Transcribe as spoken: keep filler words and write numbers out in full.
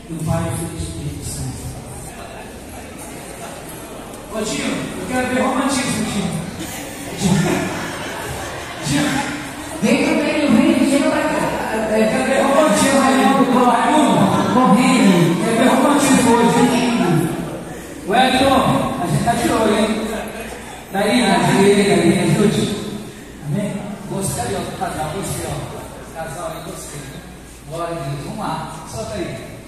do Pai, do Filho e do Espírito Santo. Ô tio, eu quero ver romantismo, tio. Vem pro meio, vem, chega pra cá. Eu quero ver romantismo aí, Raimundo. Morrendo. Quero ver romantismo hoje. O Elton, a gente tá de olho, hein? Daí, na direita, aí, ajude. Amém? Gostei, ó, do casal, gostei, ó. Casal aí, gostei, né? Glória a Deus. Vamos lá, solta aí.